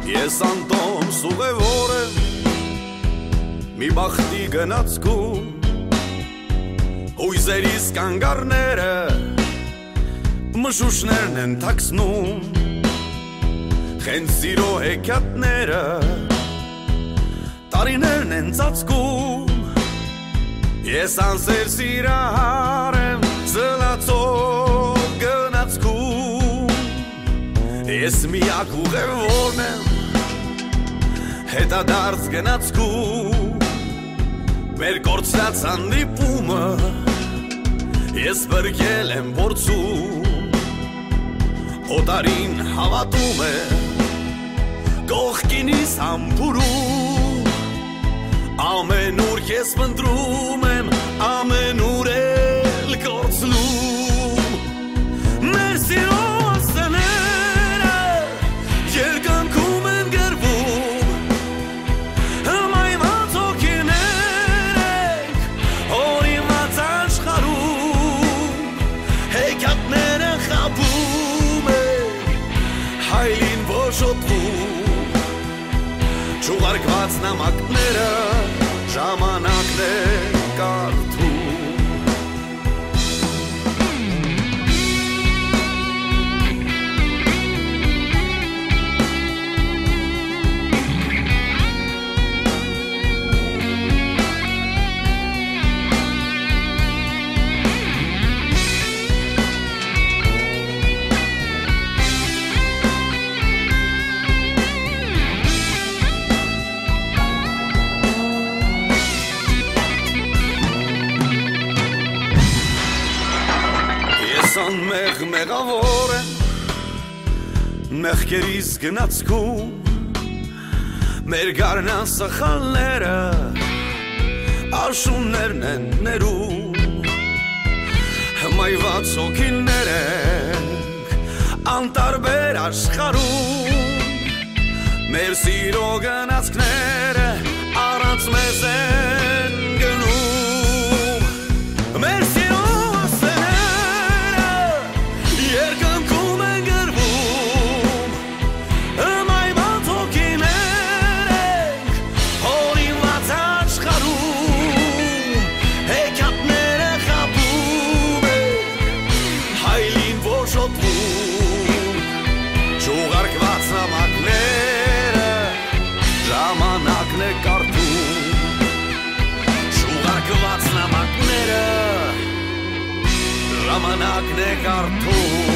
Ես Անտոն Սուղևոր եմ մի բախտի գնացքում Հույզերիս կանգառները մշուշներն են թաքցնում Խենթ սիրո հեքիաթները տարիներն են ծածկում Ես անսեր սիրահար եմ զլացող գնացքում Ես միակ ուղևորն եմ հետադարձ գնացքում Մեր կորցրած հանդիպումը ես բրկել եմ փորձում Օտարին հավատում է կողքինիս համբուրում Ամենուր ես փնտրում եմ ամենուր էլ կորցնում Մեր սիրո ասաները երկնքում են գրվում Հմայված հոգիներ ենք օրինված աշխարհում Հեքիաթները խաբում են հայլին ոչոտվում Չուղարկված նամակները ժամանակն է կարդում Անմեղ մեղավոր եմ մեղքերիս գնացքում մեր գարնան սխալները աշուններն են ներում հմայված հոգիներ ենք անտարբեր աշխարհում մեր սիրո գնացքները առանց մեզ են գնում մեր սիրո Ժամանակն է կարդում